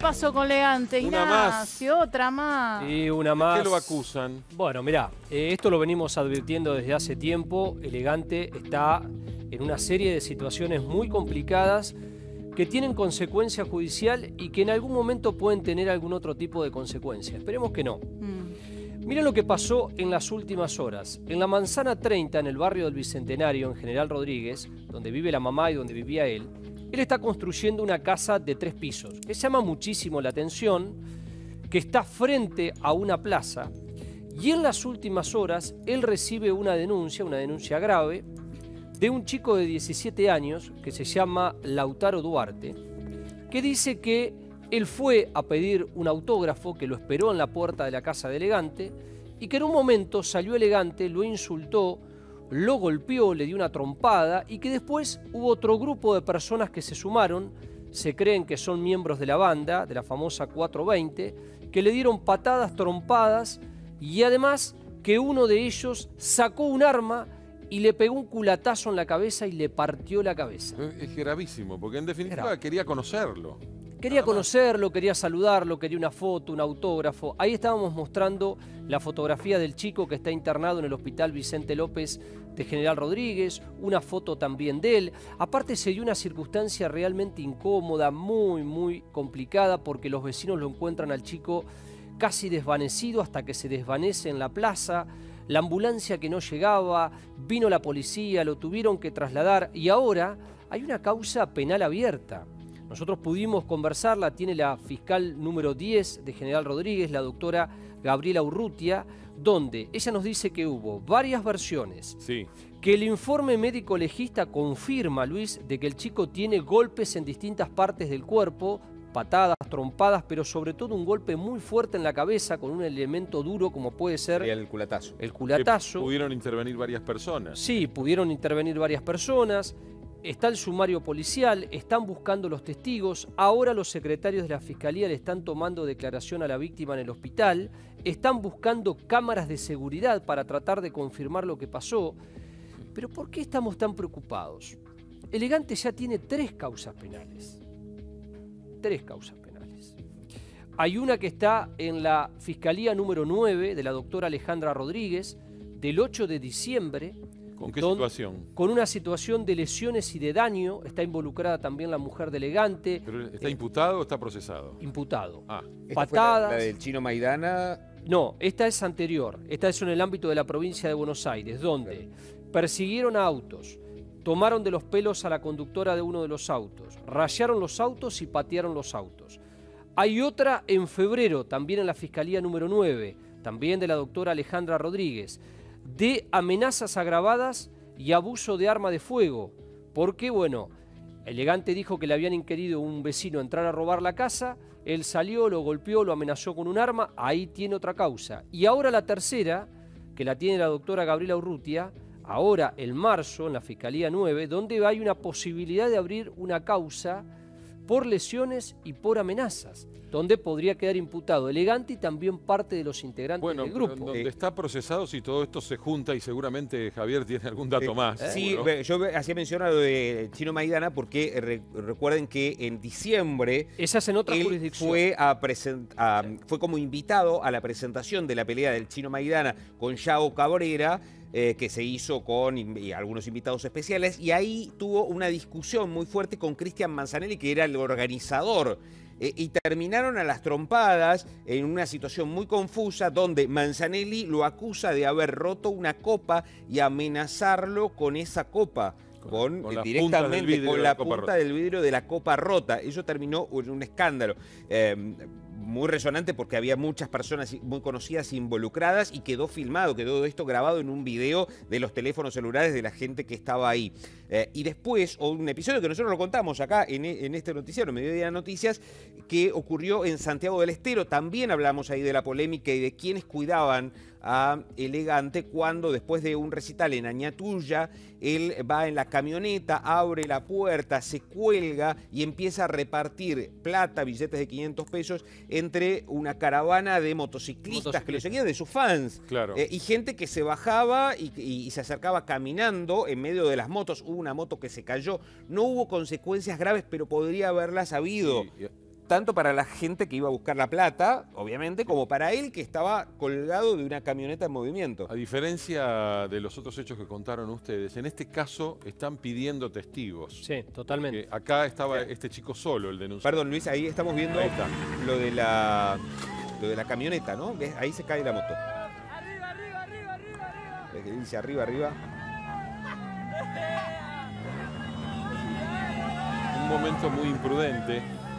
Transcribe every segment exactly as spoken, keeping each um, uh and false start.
pasó con Elegante? Una Ignacio, más. otra más. Y una más. ¿Qué lo acusan? Bueno, mirá, eh, esto lo venimos advirtiendo desde hace tiempo. Elegante está en una serie de situaciones muy complicadas que tienen consecuencia judicial y que en algún momento pueden tener algún otro tipo de consecuencia. Esperemos que no. Mm. Miren lo que pasó en las últimas horas. En la Manzana treinta, en el barrio del Bicentenario, en General Rodríguez, donde vive la mamá y donde vivía él, él está construyendo una casa de tres pisos, que llama muchísimo la atención, que está frente a una plaza, y en las últimas horas él recibe una denuncia, una denuncia grave, de un chico de diecisiete años, que se llama Lautaro Duarte, que dice que él fue a pedir un autógrafo, que lo esperó en la puerta de la casa de Elegante, y que en un momento salió Elegante, lo insultó, lo golpeó, le dio una trompada, y que después hubo otro grupo de personas que se sumaron, se creen que son miembros de la banda, de la famosa cuatro veinte, que le dieron patadas, trompadas, y además que uno de ellos sacó un arma y le pegó un culatazo en la cabeza y le partió la cabeza. Es gravísimo, porque en definitiva Grave. quería conocerlo. Quería conocerlo, quería saludarlo, quería una foto, un autógrafo. Ahí estábamos mostrando la fotografía del chico que está internado en el Hospital Vicente López de General Rodríguez, una foto también de él. Aparte se dio una circunstancia realmente incómoda, muy, muy complicada, porque los vecinos lo encuentran al chico casi desvanecido hasta que se desvanece en la plaza. La ambulancia que no llegaba, vino la policía, lo tuvieron que trasladar y ahora hay una causa penal abierta. Nosotros pudimos conversarla, tiene la fiscal número diez de General Rodríguez, la doctora Gabriela Urrutia, donde ella nos dice que hubo varias versiones, Sí. que el informe médico legista confirma, Luis, de que el chico tiene golpes en distintas partes del cuerpo, patadas, trompadas, pero sobre todo un golpe muy fuerte en la cabeza con un elemento duro como puede ser El culatazo. el culatazo. Que pudieron intervenir varias personas. Sí, pudieron intervenir varias personas. Está el sumario policial, están buscando los testigos, ahora los secretarios de la Fiscalía le están tomando declaración a la víctima en el hospital, están buscando cámaras de seguridad para tratar de confirmar lo que pasó. Pero ¿por qué estamos tan preocupados? Elegante ya tiene tres causas penales. Tres causas penales. Hay una que está en la Fiscalía número nueve de la doctora Alejandra Rodríguez, del ocho de diciembre, ¿Con qué Don- situación? con una situación de lesiones y de daño. Está involucrada también la mujer de Elegante. ¿Pero está eh, imputado o está procesado? imputado. Ah, Esta fue la- Patadas. La, del Chino Maidana. No, esta es anterior. Esta es en el ámbito de la provincia de Buenos Aires, donde persiguieron a autos, tomaron de los pelos a la conductora de uno de los autos, rayaron los autos y patearon los autos. Hay otra en febrero, también en la Fiscalía número nueve, también de la doctora Alejandra Rodríguez, de amenazas agravadas y abuso de arma de fuego. Porque, bueno, Elegante dijo que le habían querido un vecino entrar a robar la casa, él salió, lo golpeó, lo amenazó con un arma, ahí tiene otra causa. Y ahora la tercera, que la tiene la doctora Gabriela Urrutia, ahora en marzo, en la Fiscalía nueve, donde hay una posibilidad de abrir una causa por lesiones y por amenazas, donde podría quedar imputado Elegante y también parte de los integrantes bueno, del pero grupo. donde Eh. está procesado, si todo esto se junta y seguramente Javier tiene algún dato Eh, más. Sí, seguro. ve- yo ve- hacía mención a lo de Chino Maidana porque eh, re- recuerden que en diciembre Esa es en otra él jurisdicción. fue, a present- a- fue como invitado a la presentación de la pelea del Chino Maidana con Yago Cabrera, eh, que se hizo con in- y algunos invitados especiales, y ahí tuvo una discusión muy fuerte con Cristian Manzanelli, que era el organizador. Eh, y terminaron a las trompadas en una situación muy confusa donde Manzanelli lo acusa de haber roto una copa y amenazarlo con esa copa. Con- Con, con eh, las puntas del directamente vidrio con de la, la copa punta rota. del vidrio de la copa rota. Eso terminó en un escándalo. Eh, muy resonante porque había muchas personas muy conocidas involucradas y quedó filmado, quedó esto grabado en un video de los teléfonos celulares de la gente que estaba ahí. Eh, y después, o un episodio que nosotros lo contamos acá en, en este noticiero, Mediodía Noticias, que ocurrió en Santiago del Estero. También hablamos ahí de la polémica y de quienes cuidaban a Elegante cuando después de un recital en Añatuya, él va en la camioneta, abre la puerta, se cuelga y empieza a repartir plata, billetes de quinientos pesos, entre una caravana de motociclistas que lo seguían, de sus fans. Claro. Eh, y gente que se bajaba y, y- y se acercaba caminando en medio de las motos. Hubo una moto que se cayó. No hubo consecuencias graves, pero podría haberlas habido. Y- y- tanto para la gente que iba a buscar la plata, obviamente, como para él que estaba colgado de una camioneta en movimiento. A diferencia de los otros hechos que contaron ustedes, en este caso están pidiendo testigos. Sí, totalmente. Que acá estaba este chico solo, el denunciado. Perdón, Luis, ahí estamos viendo Ahí está. lo de la lo de la camioneta, ¿no? ¿Ves? Ahí se cae la moto. Arriba, arriba, arriba, arriba, arriba. ¿Ves que dice arriba, arriba? Un momento muy imprudente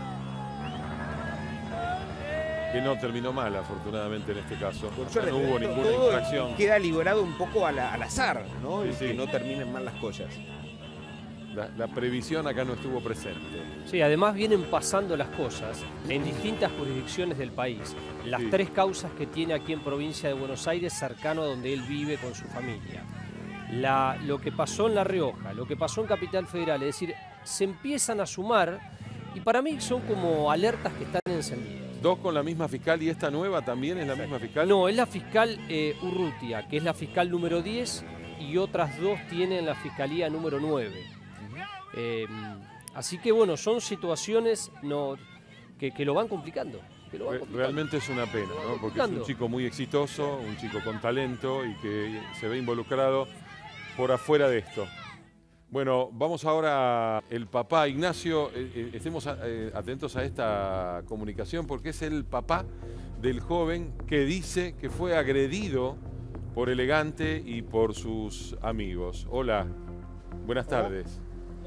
que no terminó mal, afortunadamente, en este caso. Por suerte, no hubo todo- ninguna todo infracción. queda librado un poco a la- al azar, ¿no? Sí, Y sí. que no terminen mal las cosas. La, la previsión acá no estuvo presente. Sí, además vienen pasando las cosas en distintas jurisdicciones del país. Las Sí. tres causas que tiene aquí en provincia de Buenos Aires, cercano a donde él vive con su familia. La, lo que pasó en La Rioja, lo que pasó en Capital Federal, es decir, se empiezan a sumar y para mí son como alertas que están encendidas. Dos con la misma fiscal y esta nueva también es la misma fiscal. No, es la fiscal eh, Urrutia, que es la fiscal número diez, y otras dos tienen la fiscalía número nueve. Eh, así que bueno, son situaciones no, que, que lo van complicando. que lo van Re- complicando. Realmente es una pena, ¿no? Porque es un Complicando. chico muy exitoso, un chico con talento y que se ve involucrado por afuera de esto. Bueno, vamos ahora, el papá Ignacio, eh, eh, estemos a- eh, atentos a esta comunicación porque es el papá del joven que dice que fue agredido por Elegante y por sus amigos. Hola, buenas tardes.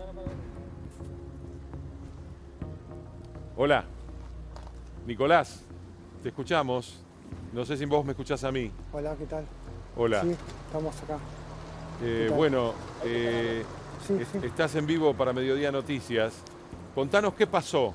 Hola, Nicolás, te escuchamos. No sé si vos me escuchás a mí. Hola, ¿qué tal? Hola. Sí, estamos acá. Eh, ¿qué tal? bueno, eh, Sí, es- sí. estás en vivo para Mediodía Noticias. Contanos qué pasó.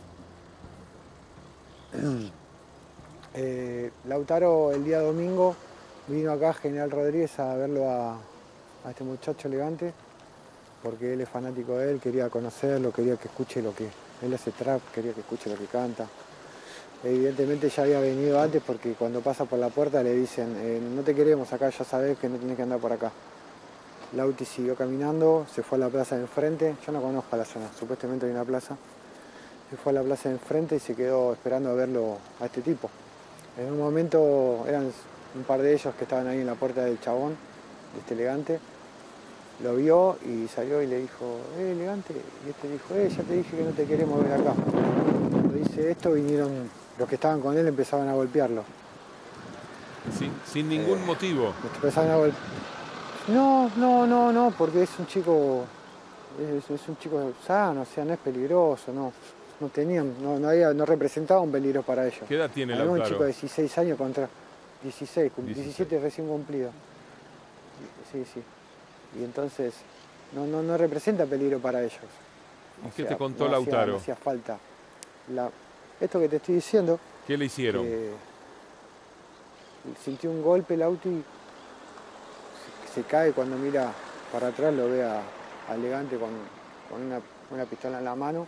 Eh, Lautaro el día domingo vino acá a General Rodríguez a verlo a, a este muchacho Elegante, porque él es fanático de él, quería conocerlo, quería que escuche lo que... Él hace trap, quería que escuche lo que canta. Evidentemente ya había venido antes porque cuando pasa por la puerta le dicen eh, no te queremos acá, ya sabes que no tienes que andar por acá. Lauti siguió caminando, se fue a la plaza de enfrente, yo no conozco la zona, supuestamente hay una plaza. Se fue a la plaza de enfrente y se quedó esperando a verlo a este tipo. En un momento eran un par de ellos que estaban ahí en la puerta del chabón, de este Elegante. Lo vio y salió y le dijo, eh, Elegante, y este dijo, eh, ya te dije que no te queremos ver acá. Cuando dice esto vinieron, los que estaban con él empezaban a golpearlo. Sin, sin ningún Eh. motivo. Empezaban a golpear. No, no, no, no, porque es un chico, es, es un chico sano, o sea, no es peligroso, no. No tenían, no, no, había, no representaba un peligro para ellos. ¿Qué edad tiene Había un Lautaro? chico de dieciséis años contra dieciséis, cum- dieciséis. diecisiete recién cumplido. Sí, sí. Y entonces no, no, no representa peligro para ellos. ¿Y O qué sea, te contó no hacía- Lautaro? no hacía falta. La- esto que te estoy diciendo, ¿Qué le hicieron? que sintió un golpe el auto y se, se cae cuando mira para atrás, lo ve a, a Elegante con, con una, una pistola en la mano,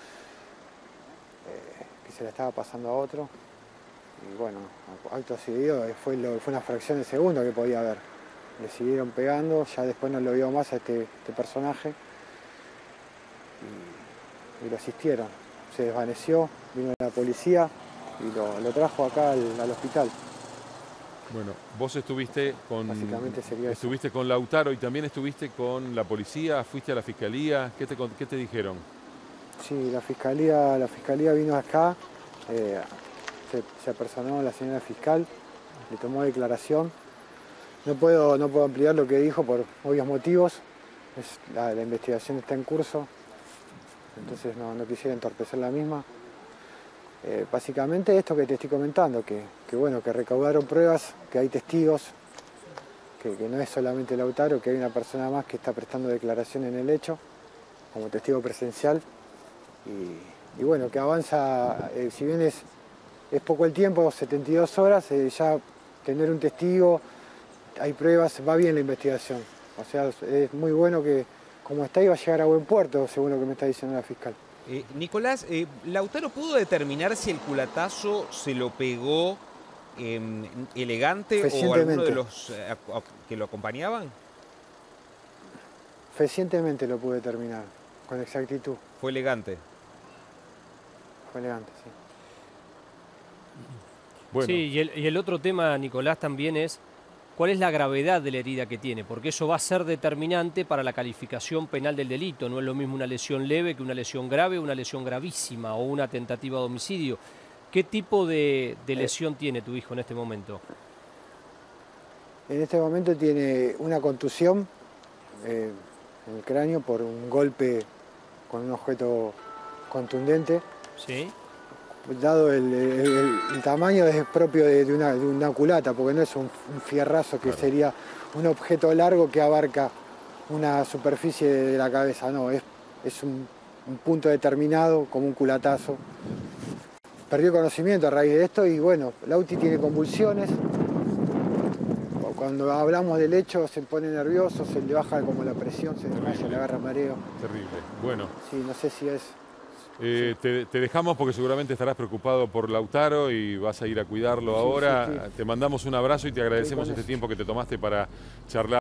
eh, que se la estaba pasando a otro. Y bueno, acto seguido eh, fue, lo- fue una fracción de segundo que podía haber. Le siguieron pegando, ya después no lo vio más a este, este personaje y, y lo asistieron. Se desvaneció, vino la policía y lo, lo trajo acá al, al hospital. Bueno, vos estuviste con Básicamente sería eso. estuviste con Lautaro y también estuviste con la policía, fuiste a la fiscalía. ¿Qué te, con- qué te dijeron? Sí, la fiscalía, la fiscalía vino acá, eh, se, se apersonó la señora fiscal, le tomó declaración. No puedo, no puedo ampliar lo que dijo por obvios motivos. Es- la, la investigación está en curso, entonces no, no quisiera entorpecer la misma. Eh, básicamente esto que te estoy comentando, que, que bueno, que recaudaron pruebas, que hay testigos, que, que no es solamente Lautaro, que hay una persona más que está prestando declaración en el hecho, como testigo presencial. Y, y bueno, que avanza, eh, si bien es, es poco el tiempo, setenta y dos horas, eh, ya tener un testigo, hay pruebas, va bien la investigación. O sea, es muy bueno que como está iba a llegar a buen puerto, según lo que me está diciendo la fiscal. Eh, Nicolás, eh, ¿Lautaro pudo determinar si el culatazo se lo pegó eh, Elegante o alguno Fehacientemente. de los eh, ac- que lo acompañaban? Fehacientemente lo pude terminar, con exactitud. Fue Elegante. fue elegante, sí. Bueno, Sí, y el, y el otro tema, Nicolás, también es cuál es la gravedad de la herida que tiene, porque eso va a ser determinante para la calificación penal del delito. No es lo mismo una lesión leve que una lesión grave, una lesión gravísima o una tentativa de homicidio. ¿Qué tipo de, de lesión tiene tu hijo en este momento? En este momento tiene una contusión eh, en el cráneo por un golpe con un objeto contundente. ¿Sí? Dado el, el- el tamaño es propio de, de una, de una culata, porque no es un, un fierrazo que Claro. sería un objeto largo que abarca una superficie de, de la cabeza, no, es, es un, un punto determinado como un culatazo. Perdió conocimiento a raíz de esto y bueno, Lauti tiene convulsiones. Cuando hablamos del hecho se pone nervioso, se le baja como la presión, se desmaya, le agarra mareo. terrible. Bueno, Sí, no sé si es... eh, te, te dejamos porque seguramente estarás preocupado por Lautaro y vas a ir a cuidarlo Sí, ahora. sí, sí. Te mandamos un abrazo y te agradecemos con este eso. tiempo que te tomaste para charlar.